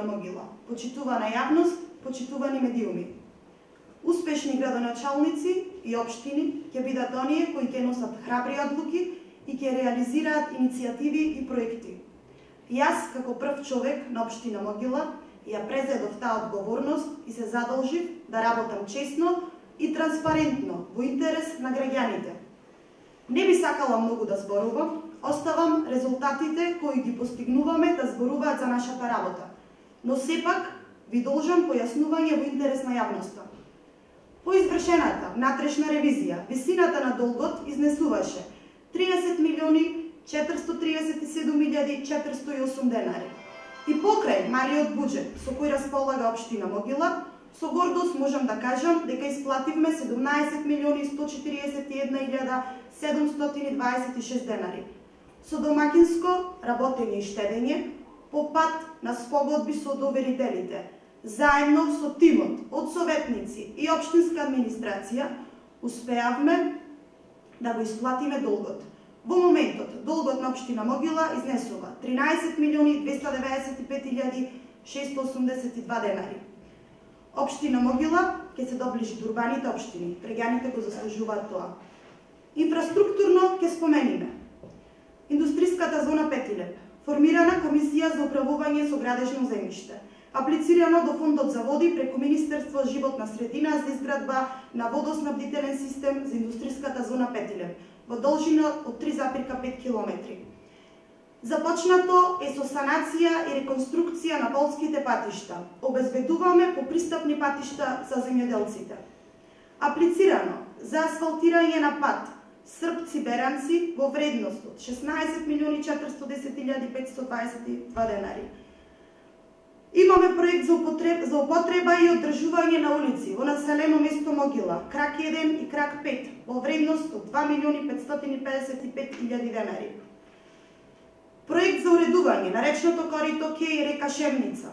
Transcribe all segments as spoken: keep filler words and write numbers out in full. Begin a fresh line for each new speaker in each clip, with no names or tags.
општина Могила. Почитувана јавност, почитувани медиуми. Успешни градоначалници и општини ќе бидат оние кои ќе носат храбри одлуки и ќе реализираат иницијативи и проекти. Јас, како прв човек на општина Могила, ја презедов таа одговорност и се задолжив да работам честно и транспарентно во интерес на граѓаните. Не би сакала многу да зборувам, оставам резултатите кои ги постигнуваме да зборуваат за нашата работа, но сепак ви должам појаснување во интерес на јавноста. По извршената внатрешна ревизија, висината на долгот изнесуваше триесет милиони четиристотини триесет и седум илјади четиристотини и осум денари. И покрај малиот буџет со кој располага општина Могила, со гордост можам да кажам дека исплативме седумнаесет милиони сто четириесет и една илјада седумстотини дваесет и шест денари. Со домакинско работење и штедење, по пат на спогодби со доверителите, заедно со тимот од советници и општинска администрација, успеавме да го исплатиме долгот. Во моментот, долгот на општина Могила изнесува тринаесет милиони двеста деветдесет и пет илјади шеста осумдесет и два денари. Општина Могила ќе се доближи до урбаните општини, граѓаните го заслужуваат тоа. Инфраструктурно ќе спомениме индустријската зона Петилеп, формирана комисија за управување со градежно земјиште, аплицирано до фондот за води преку Министерство за животна средина за изградба на водоснабдителен систем за индустријската зона Петилеп во должина од три запирка пет километри. Започнато е со санација и реконструкција на полските патишта. Обезбедуваме по пристапни патишта за земјоделците. Аплицирано за асфалтирање на пат Српци-Беранци во вредност од шеснаесет милиони четиристотини и десет илјади петстотини дваесет и два денари. Имаме проект за употреба, за употреба и одржување на улици во населено место Могила, крак еден и крак пет, во вредност од два милиони петстотини и педесет и пет илјади денари. Проект за уредување на речното корито Кеј река Шемница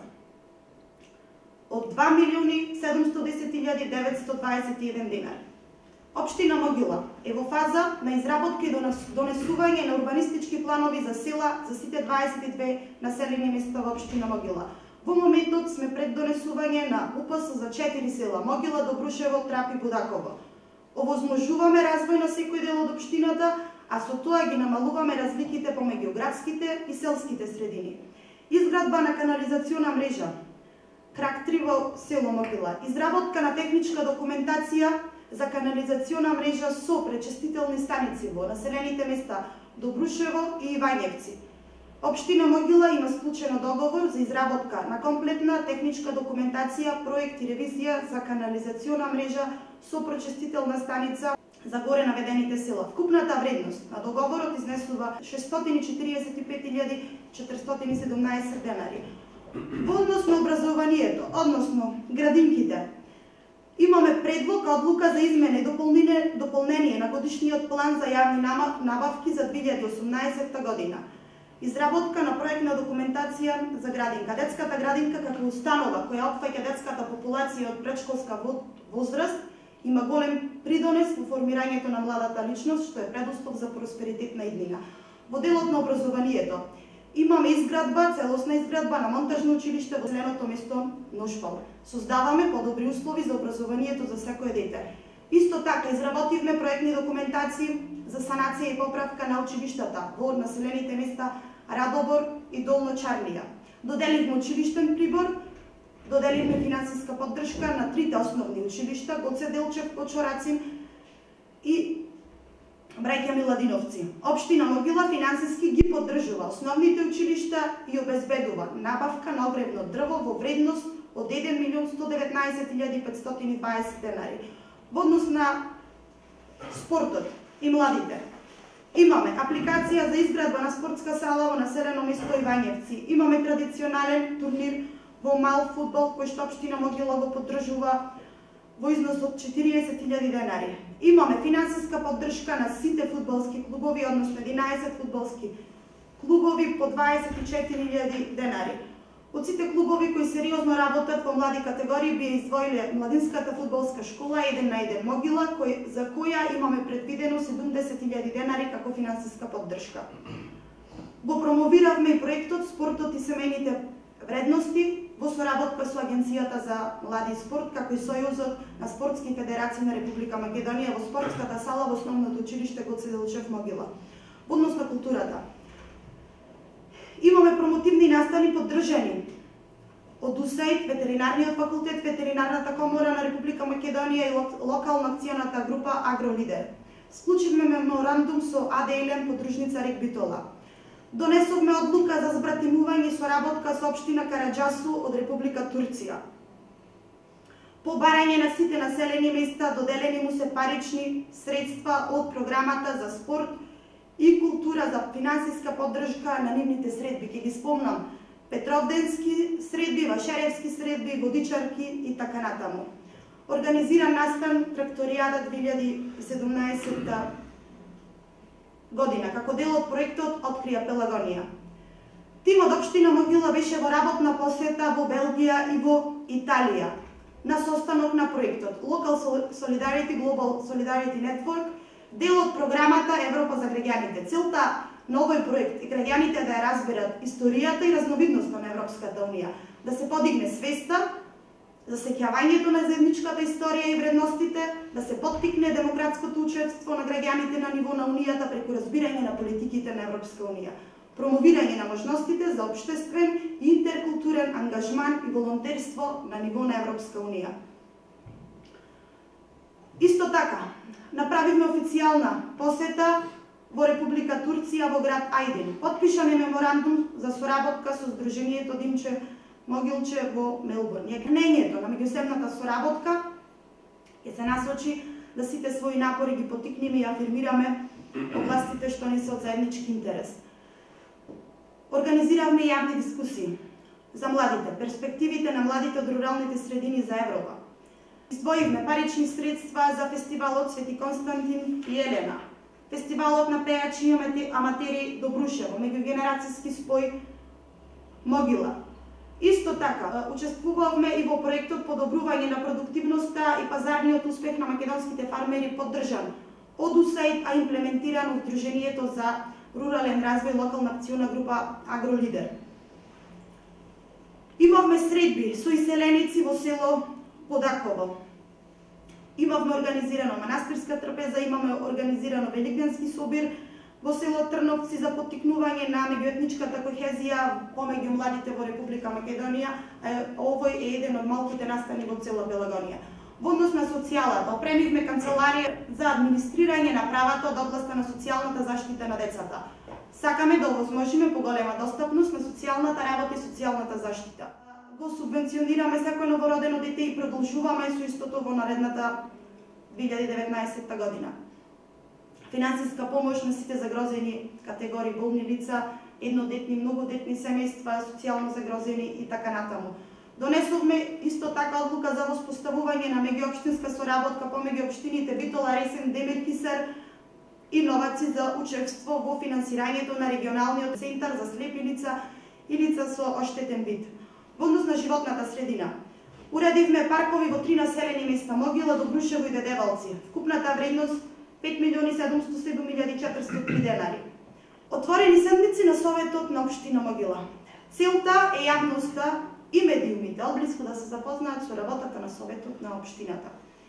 од два милиони седумстотини и десет илјади деветстотини дваесет и еден денари. Општина Могила е во фаза на изработка и донесување на урбанистички планови за села за сите дваесет и две населени места во општина Могила. Во моментот сме пред донесување на У П С за четири села: Могила, Добрушево, Трап и Будаково. Овозможуваме развој на секој дел од општината, а со тоа ги намалуваме разликите помеѓу градските и селските средини. Изградба на канализациона мрежа крак три во село Могила, изработка на техничка документација за канализациона мрежа со пречистителни станици во населените места Добрушево и Ивањевци. Општина Могила има склучено договор за изработка на комплетна техничка документација, проект и ревизија за канализациона мрежа со пречистителна станица за горе наведените села. Вкупната вредност на договорот изнесува шестстотини и четириесет и пет илјади четиристотини и седумнаесет денари. Во однос на образованието, односно градинките, имаме предлог одлука за измена и дополнение на годишниот план за јавни набавки за две илјади и осумнаесетта година. Изработка на проектна документација за градинка. Детската градинка како установа која опфаќа детската популација од претшколска возраст има голем придонес во формирањето на младата личност, што е предуслов за просперитетна иднина. Во делот на образованието имаме изградба, целосна изградба на монтажно училиште во населеното место Ношпал. Создаваме подобри услови за образованието за секое дете. Исто така изработивме проектни документации за санација и поправка на училиштата во населените места Радобор и Долна Чарлија. Доделивме училиштен прибор, доделивме финансиска поддршка на трите основни училишта Гоце Делчев, Кочорацин и Браќа Миладиновци. Општина Могила финансиски ги поддржува основните училишта и обезбедува набавка на огревно дрво во вредност од еден милион сто деветнаесет илјади петстотини и дваесет денари. Во однос на спортот и младите, имаме апликација за изградба на спортска сала во населено место Ивањевци. Имаме традиционален турнир во мал фудбал кој што општина Могила го поддржува во износ од четириесет илјади денари. Имаме финансиска поддршка на сите фудбалски клубови, односно единаесет фудбалски клубови по дваесет и четири илјади денари. Од сите клубови кои сериозно работат во млади категории би издвоиле младинската фудбалска школа еден на еден Могила, кој, за која имаме предвидено седумдесет илјади денари како финансиска поддршка. Го промовиравме и проектот Спортот и семејните вредности во соработка со Агенцијата за млади и спорт, како и Сојузот на спортски федерации на Република Македонија во спортската сала во основното училиште Гоце Делчев Могила. Во однос на културата, имаме промотивни настани поддржани од УСАИД, Ветеринарниот факултет, Ветеринарната комора на Република Македонија и локална акционата група Агролидер. Склучивме меморандум со АДЛМ подружница Рек Битола. Донесовме одлука за збратимување и соработка со општина Караџасу од Република Турција. По барање на сите населени места доделени му се парични средства од програмата за спорт и култура за финансиска поддршка на нивните средби. Ќе ги спомнам: Петровденски средби, Вашаревски средби, водичарки и така натаму. Организиран настан Тракторијада две илјади и седумнаесетта година, како дел од проектот Открија Пелагонија. Тимот општина Могила беше во работна посета во Белгија и во Италија на состанок на проектот Local Solidarity Global Solidarity Network, дел од програмата Европа за граѓаните. Целта на овој проект е граѓаните да ја разберат историјата и разновидноста на Европската унија, да се подигне свеста за сеќавањето на заедничката историја и вредностите, да се поттикне демократското учество на граѓаните на ниво на Унијата преку разбирање на политиките на Европска унија, промовирање на можностите за општествен и интеркултурен ангажман и волонтерство на ниво на Европска унија. Исто така, направивме официјална посета во Република Турција во град Ајдин. Потпишан е меморандум за соработка со Сдруженијето Димче Могилче во Мелбурн. Јакнењето на меѓусебната соработка ќе се насочи да сите своји напори ги поттикнеме и афирмираме областите што не се од заеднички интерес. Организиравме јавни дискусии за младите, перспективите на младите од руралните средини за Европа. Издвоивме парични средства за фестивалот Свети Константин и Елена, фестивалот на пејачи и аматери Добрушево, меѓугенерацијски спој Могила. Исто така, учествувавме и во проектот Подобрување на продуктивноста и пазарниот успех на македонските фармери, поддржан од УСАИД, а имплементиран од Сдруженијето за рурален развој, локална акциона група Агролидер. Имавме средби со иселеници во село Подаково. Имавме организирано манастирска трпеза, имаме организирано великденски собир во село Трновци за поттикнување на меѓуетничката кохезија помеѓу младите во Република Македонија. Овој е еден од малките настани во цела Пелагонија. Во однос на социјалата, опремивме канцеларија за администрирање на правата од областа на социјалната заштита на децата. Сакаме да овозможиме поголема достапност на социјалната работа и социјалната заштита. Го субвенционираме секој новородено дете и продолжуваме со истото во наредната две илјади и деветнаесетта година. Финансиска помош на сите загрозени категории болни лица, еднодетни, многодетни семејства, социјално загрозени и така натаму. Донесовме исто така одлука за воспоставување на меѓуопштинска соработка помеѓу општините Битола, Ресен, Демир, Кисар и Новаци за учество во финансирањето на регионалниот центар за слепи лица и лица со оштетен вид. Во однос на животната средина, уредивме паркови во три населени места: Могила, Добрушево и Дедевалци. Вкупната вредност пет милиони седумстотини и седум илјади четириста и три денари. Отворени седмици на Советот на општина Могила. Целта е јавноста и медиумите одблиску да се запознаат со работата на Советот на општината.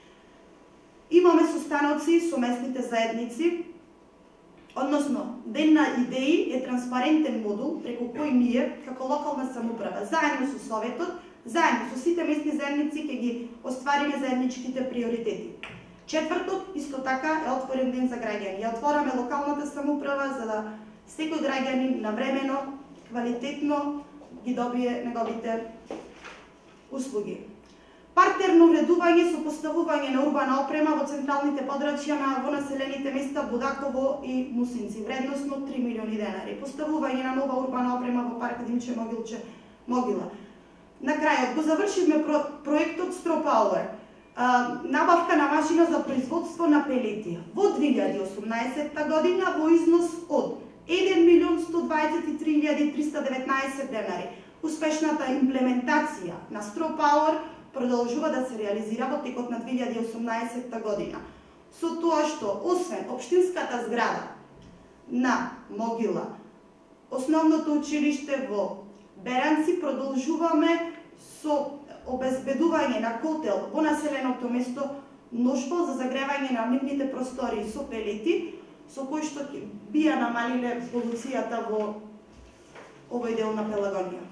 Имаме состаноци со местните заедници, односно Ден на идеи е транспарентен модул преку кој ние, како локална самоуправа, заедно со Советот, заедно со сите местни заедници ќе ги оствариме заедничките приоритети. Четвртот, исто така, е отворен ден за граѓани. Ја отвораме локалната самоуправа за да секој граѓанин навремено, квалитетно ги добие неговите услуги. Партерно уредување со поставување на урбана опрема во централните подрачја на во населените места Будаково и Мусинци, вредносно три милиони денари. Поставување на нова урбана опрема во парк Димче Могилче Могила. На крајот го завршивме про проектот Straw Power, набавка на машина за производство на пелети во две илјади и осумнаесетта година во износ од еден милион сто дваесет и три илјади триста и деветнаесет денари. Успешната имплементација на Straw Power продолжува да се реализира во текот на две илјади и осумнаесетта година. Со тоа што, освен општинската зграда на Могила, основното училиште во Беранци, продолжуваме со обезбедување на котел во населеното место Ношпол за загревање на нивните простори со пелети, со кои што бија намалиле полуцијата во овој дел на Пелагонија.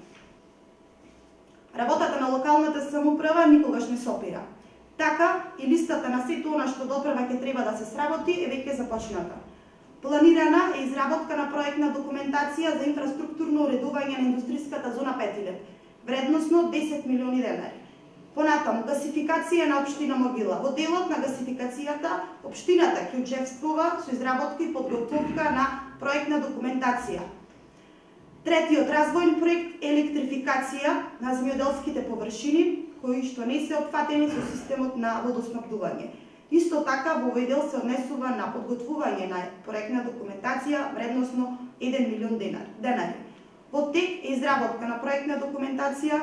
Работата на локалната самоуправа никогаш не сопира. Така и листата на сето она што допрева ќе треба да се сработи е веќе започната. Планирана е изработка на проектна документација за инфраструктурно уредување на индустриската зона Петилев, вредносно десет милиони денари. Понатаму, гасификација на општина Могила. Во делот на гасификацијата, општината ќе учествува со изработка и подготовка на проектна документација. Третиот развојен проект е електрификација на земјоделските површини, кои што не се опфатени со системот на водоснабдување. Исто така, во овој дел се однесува на подготвување на проектна документација вредносно еден милион денари. Во тек е изработка на проектна документација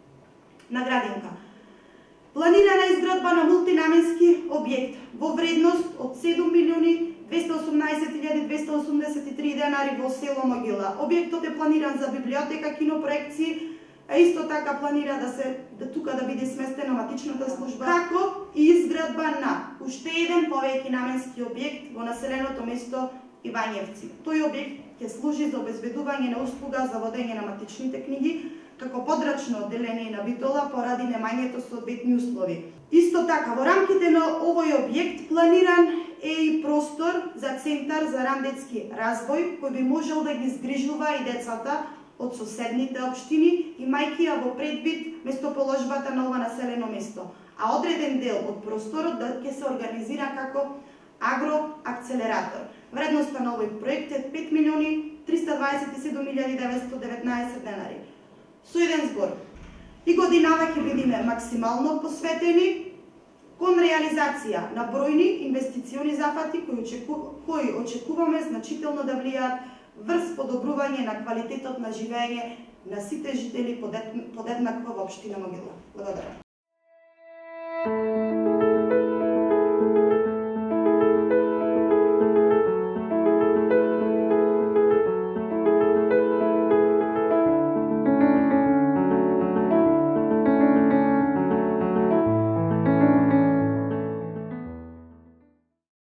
на градинка. Планирана изградба на мултинаменски објект во вредност од седум милиони двесте осумнаесет илјади двесте осумдесет и три денари во село Могила. Објектот е планиран за библиотека, кинопроекции, а исто така планира да се да тука да биде сместена матичната служба, како и изградба на уште еден повеќе наменски објект во населеното место Ивањевци. Тој објект ќе служи за обезбедување на услуга за водење на матичните книги, како подрачно одделение на Битола поради немањето соодветни услови. Исто така, во рамките на овој објект планиран е и простор за центар за рандетски развој, кој би можел да ги згрижува и децата од соседните општини, имајќи ја во предвид местоположбата на ова населено место, а одреден дел од просторот да ќе се организира како агроакцелератор. Вредноста на овој проект е пет милиони триста дваесет и седум илјади деветстотини деветнаесет денари. Со еден збор, и годинава ќе бидеме максимално посветени кон реализација на бројни инвестициони зафати кои, очеку... кои очекуваме значително да влијаат врз подобрување на квалитетот на живење на сите жители подеднакво во општина Могила. Благодарам.